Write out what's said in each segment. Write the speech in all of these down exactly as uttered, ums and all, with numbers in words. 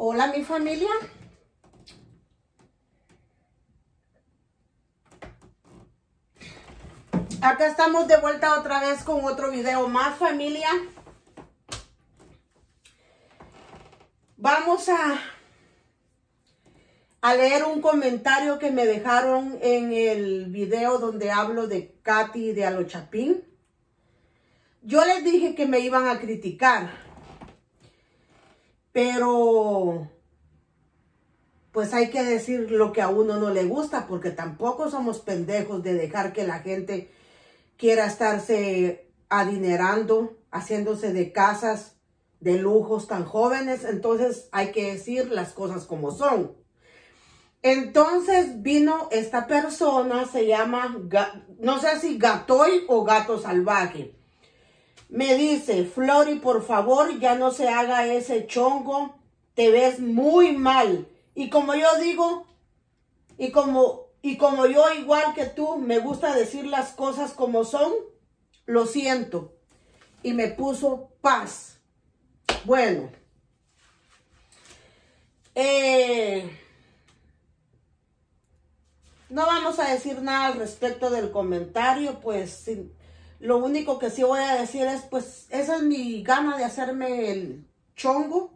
Hola mi familia. Acá estamos de vuelta otra vez con otro video más, familia. Vamos a, a leer un comentario que me dejaron en el video donde hablo de Katy de Alochapín. Yo les dije que me iban a criticar. Pero, pues hay que decir lo que a uno no le gusta, porque tampoco somos pendejos de dejar que la gente quiera estarse adinerando, haciéndose de casas de lujos tan jóvenes. Entonces hay que decir las cosas como son. Entonces vino esta persona, se llama, no sé si Gatoy o Gato Salvaje. Me dice: Flori, por favor, ya no se haga ese chongo, te ves muy mal. Y como yo digo, y como, y como yo igual que tú, me gusta decir las cosas como son, lo siento. Y me puso paz. Bueno. Eh, no vamos a decir nada al respecto del comentario, pues sin... Lo único que sí voy a decir es, pues, esa es mi gana de hacerme el chongo.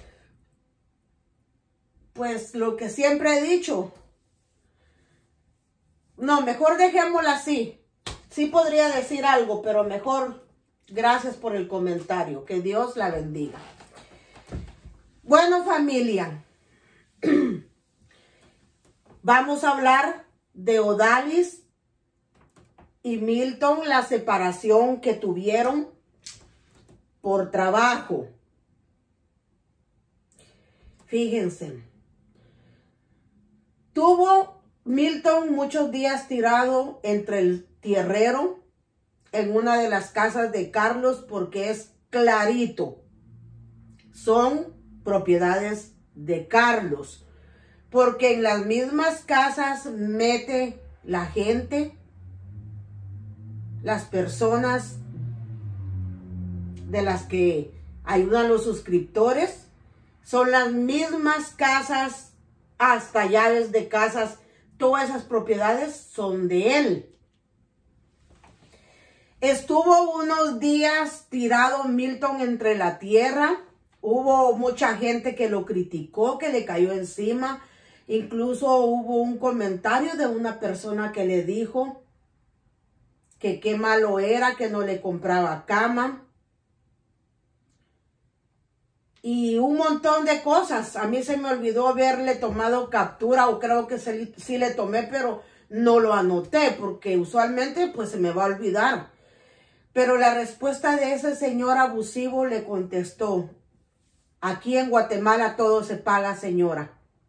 Pues lo que siempre he dicho. No, mejor dejémosla así. Sí podría decir algo, pero mejor gracias por el comentario. Que Dios la bendiga. Bueno, familia. Vamos a hablar de Odalis y Milton, la separación que tuvieron por trabajo. Fíjense. Tuvo Milton muchos días tirado entre el tierrero en una de las casas de Carlos, porque es clarito. Son propiedades de Carlos. Porque en las mismas casas mete la gente, las personas de las que ayudan los suscriptores, son las mismas casas, hasta llaves de casas, todas esas propiedades son de él. Estuvo unos días tirado Milton entre la tierra, hubo mucha gente que lo criticó, que le cayó encima, incluso hubo un comentario de una persona que le dijo que qué malo era, que no le compraba cama. Y un montón de cosas. A mí se me olvidó haberle tomado captura, o creo que sí, sí le tomé, pero no lo anoté, porque usualmente pues se me va a olvidar. Pero la respuesta de ese señor abusivo le contestó: aquí en Guatemala todo se paga, señora.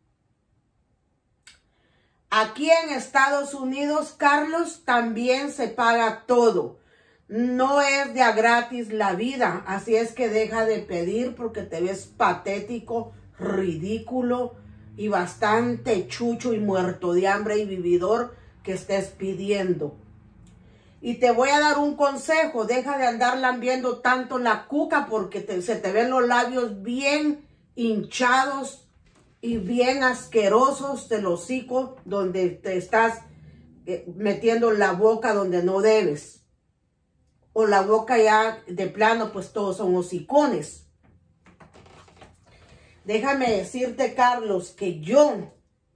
Aquí en Estados Unidos, Carlos, también se paga todo. No es de a gratis la vida. Así es que deja de pedir, porque te ves patético, ridículo y bastante chucho y muerto de hambre y vividor que estés pidiendo. Y te voy a dar un consejo: deja de andar lambiendo tanto la cuca, porque te, se te ven los labios bien hinchados y bien asquerosos del hocico, donde te estás eh, metiendo la boca donde no debes. O la boca ya de plano, pues todos son hocicones. Déjame decirte, Carlos, que yo,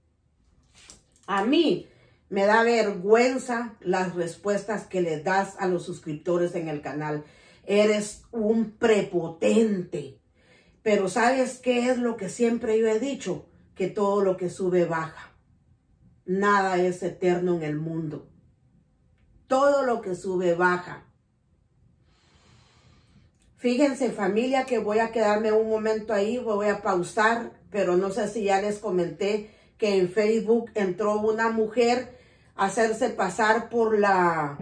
a mí me da vergüenza las respuestas que le das a los suscriptores en el canal. Eres un prepotente. Pero ¿sabes qué es lo que siempre yo he dicho? Que todo lo que sube baja. Nada es eterno en el mundo. Todo lo que sube baja. Fíjense, familia, que voy a quedarme un momento ahí, voy a pausar, pero no sé si ya les comenté que en Facebook entró una mujer a hacerse pasar por la...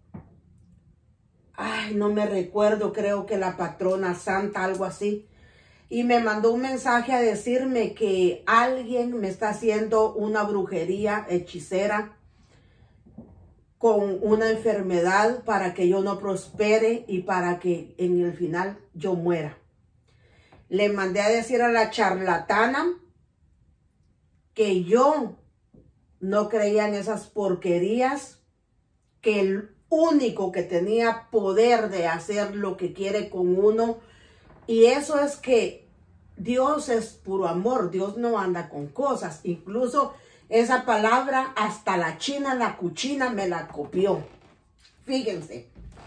Ay, no me recuerdo, creo que la patrona santa, algo así. Y me mandó un mensaje a decirme que alguien me está haciendo una brujería hechicera con una enfermedad para que yo no prospere y para que en el final yo muera. le mandé a decir a la charlatana que yo no creía en esas porquerías, que el único que tenía poder de hacer lo que quiere con uno, y eso es que Dios es puro amor, Dios no anda con cosas. Incluso esa palabra hasta la china, la cuchina me la copió. Fíjense.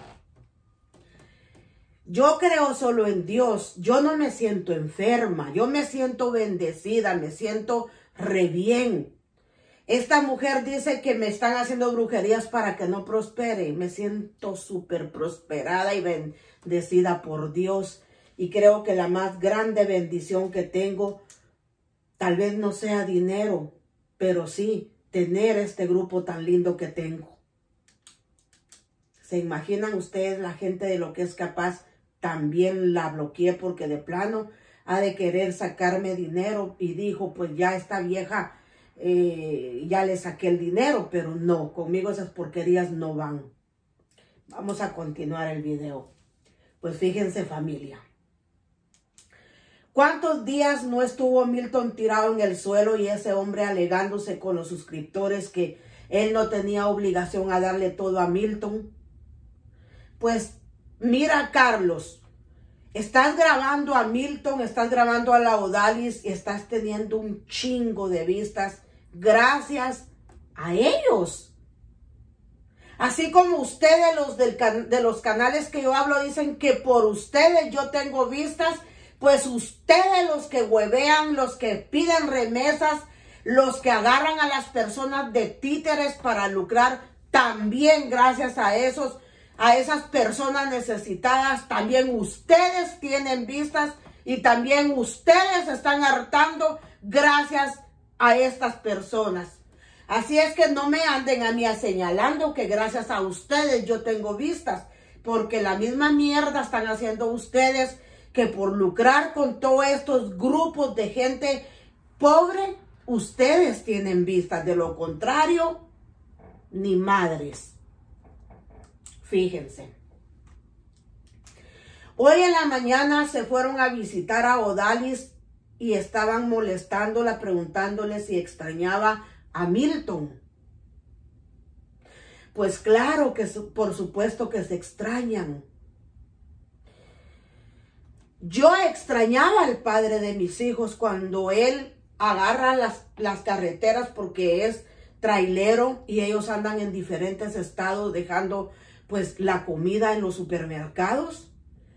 Yo creo solo en Dios, yo no me siento enferma, yo me siento bendecida, me siento re bien. Esta mujer dice que me están haciendo brujerías para que no prospere. Me siento súper prosperada y bendecida por Dios. Y creo que la más grande bendición que tengo, tal vez no sea dinero, pero sí tener este grupo tan lindo que tengo. ¿Se imaginan ustedes la gente de lo que es capaz? También la bloqueé porque de plano ha de querer sacarme dinero y dijo, pues ya esta vieja, eh, ya le saqué el dinero, pero no, conmigo esas porquerías no van. Vamos a continuar el video. Pues fíjense, familia. ¿Cuántos días no estuvo Milton tirado en el suelo y ese hombre alegándose con los suscriptores que él no tenía obligación a darle todo a Milton? Pues mira, Carlos, estás grabando a Milton, estás grabando a la Odalis y estás teniendo un chingo de vistas gracias a ellos. Así como ustedes, los del can de los canales que yo hablo, dicen que por ustedes yo tengo vistas, pues ustedes los que huevean, los que piden remesas, los que agarran a las personas de títeres para lucrar, también gracias a esos, a esas personas necesitadas, también ustedes tienen vistas y también ustedes están hartando gracias a estas personas. Así es que no me anden a mí señalando que gracias a ustedes yo tengo vistas, porque la misma mierda están haciendo ustedes, que por lucrar con todos estos grupos de gente pobre, ustedes tienen vistas. De lo contrario, ni madres. Fíjense. Hoy en la mañana se fueron a visitar a Odalis y estaban molestándola, preguntándole si extrañaba a Milton. Pues claro que por supuesto que se extrañan. Yo extrañaba al padre de mis hijos cuando él agarra las, las carreteras porque es trailero y ellos andan en diferentes estados dejando pues la comida en los supermercados.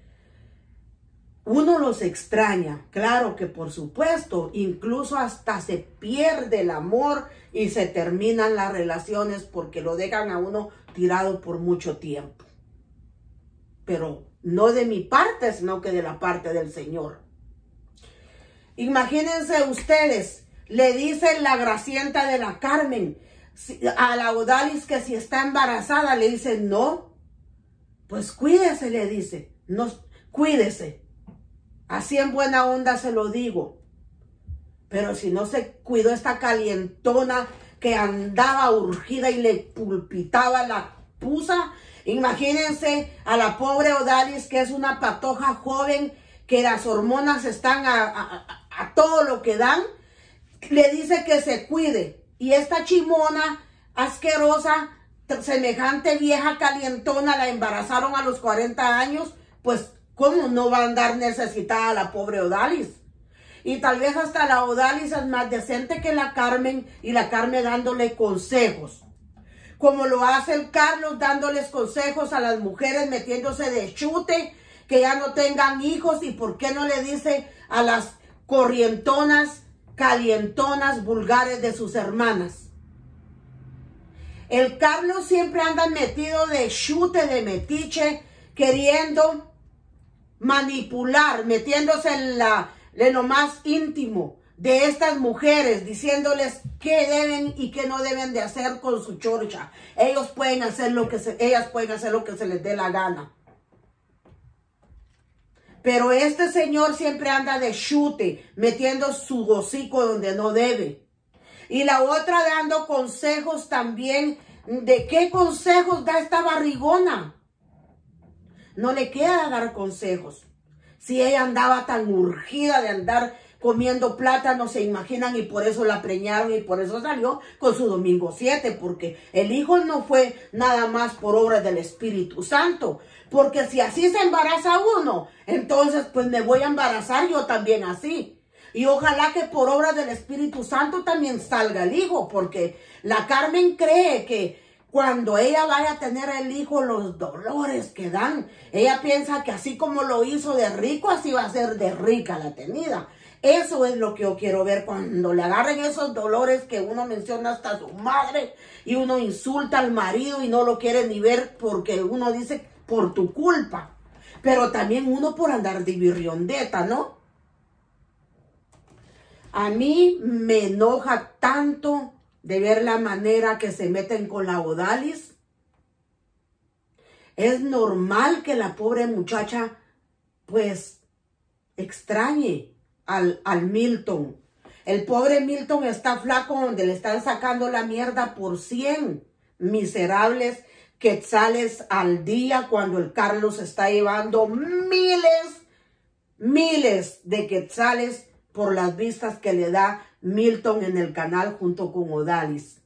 Uno los extraña, claro que por supuesto, incluso hasta se pierde el amor y se terminan las relaciones porque lo dejan a uno tirado por mucho tiempo. Pero no de mi parte, sino que de la parte del Señor. Imagínense ustedes, le dice la Gracienta de la Carmen a la Odalis que si está embarazada, le dice no. Pues cuídese, le dice, no, cuídese. Así en buena onda se lo digo. Pero si no se cuidó esta calientona que andaba urgida y le pulpitaba la pusa, imagínense a la pobre Odalis, que es una patoja joven, que las hormonas están a, a, a todo lo que dan. Le dice que se cuide. Y esta chimona asquerosa, semejante vieja calientona, la embarazaron a los cuarenta años. Pues, ¿cómo no va a andar necesitada la pobre Odalis? Y tal vez hasta la Odalis es más decente que la Carmen, y la Carmen dándole consejos. Como lo hace el Carlos, dándoles consejos a las mujeres, metiéndose de chute, que ya no tengan hijos. ¿Y por qué no le dice a las corrientonas, calientonas, vulgares de sus hermanas? El Carlos siempre anda metido de chute, de metiche, queriendo manipular, metiéndose en, la, en lo más íntimo de estas mujeres, diciéndoles qué deben y qué no deben de hacer con su chorcha. Ellos pueden hacer lo que se, ellas pueden hacer lo que se les dé la gana. Pero este señor siempre anda de chute, metiendo su hocico donde no debe. Y la otra dando consejos también. ¿De qué consejos da esta barrigona? No le queda dar consejos. Si ella andaba tan urgida de andar comiendo plátano, se imaginan, y por eso la preñaron y por eso salió con su domingo siete, porque el hijo no fue nada más por obra del Espíritu Santo, porque si así se embaraza uno, entonces pues me voy a embarazar yo también así, y ojalá que por obra del Espíritu Santo también salga el hijo, porque la Carmen cree que cuando ella vaya a tener el hijo, los dolores que dan, ella piensa que así como lo hizo de rico, así va a ser de rica la tenida. Eso es lo que yo quiero ver, cuando le agarren esos dolores que uno menciona hasta a su madre y uno insulta al marido y no lo quiere ni ver porque uno dice por tu culpa. Pero también uno por andar de birriondeta, ¿no? A mí me enoja tanto de ver la manera que se meten con la Odalis. Es normal que la pobre muchacha pues extrañe Al, al Milton. El pobre Milton está flaco, donde le están sacando la mierda por cien miserables quetzales al día, cuando el Carlos está llevando miles, miles de quetzales por las vistas que le da Milton en el canal junto con Odalis.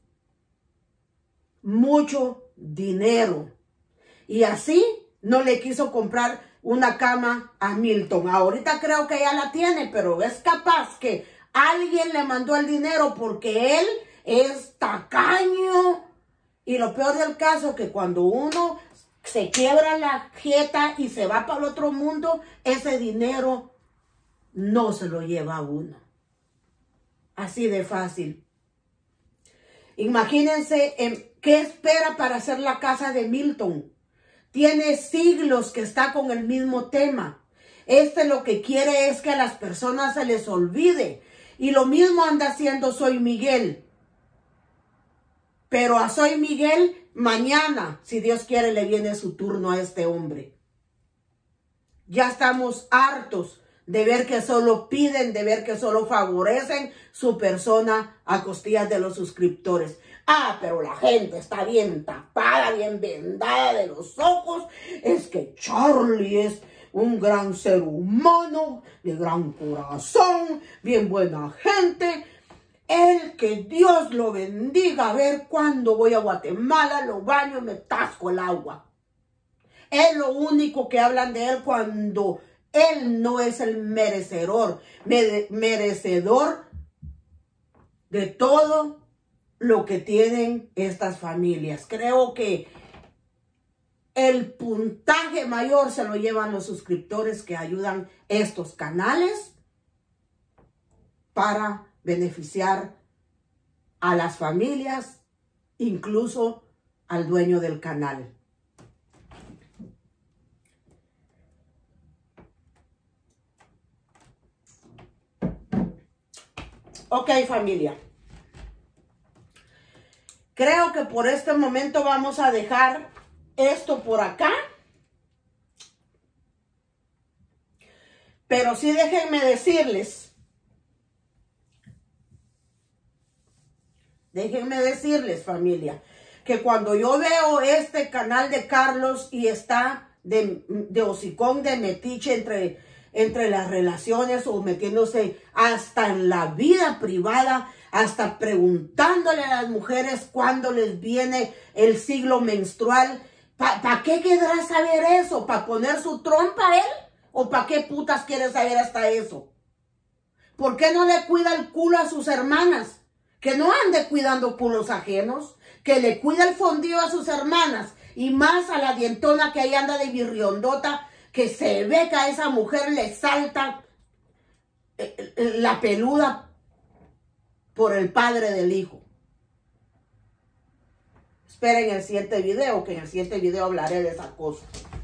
Mucho dinero. Y así no le quiso comprar una cama a Milton. Ahorita creo que ya la tiene, pero es capaz que alguien le mandó el dinero porque él es tacaño. Y lo peor del caso, que cuando uno se quiebra la jeta y se va para el otro mundo, ese dinero no se lo lleva a uno. Así de fácil. Imagínense en qué espera para hacer la casa de Milton. Tiene siglos que está con el mismo tema. Este lo que quiere es que a las personas se les olvide. Y lo mismo anda haciendo Soy Miguel. Pero a Soy Miguel mañana, si Dios quiere, le viene su turno a este hombre. Ya estamos hartos de ver que solo piden, de ver que solo favorecen su persona a costillas de los suscriptores. Ah, pero la gente está bien tapada, bien vendada de los ojos. Es que Charlie es un gran ser humano, de gran corazón, bien buena gente. El que Dios lo bendiga. A ver cuándo voy a Guatemala, lo baño y me tasco el agua. Es lo único que hablan de él cuando él no es el merecedor, merecedor de todo lo que tienen estas familias. Creo que el puntaje mayor se lo llevan los suscriptores que ayudan estos canales para beneficiar a las familias, incluso al dueño del canal. Ok, familia. Creo que por este momento vamos a dejar esto por acá. Pero sí déjenme decirles, déjenme decirles, familia, que cuando yo veo este canal de Carlos y está de, de hocicón, de metiche entre, entre las relaciones o metiéndose hasta en la vida privada, hasta preguntándole a las mujeres cuándo les viene el ciclo menstrual. ¿Para pa qué querrá saber eso? ¿Para poner su trompa él? ¿O para qué putas quiere saber hasta eso? ¿Por qué no le cuida el culo a sus hermanas? Que no ande cuidando culos ajenos. Que le cuida el fondillo a sus hermanas. Y más a la dientona que ahí anda de birriondota, que se ve que a esa mujer le salta la peluda por el padre del hijo. Esperen el siguiente video, que en el siguiente video hablaré de esa cosa.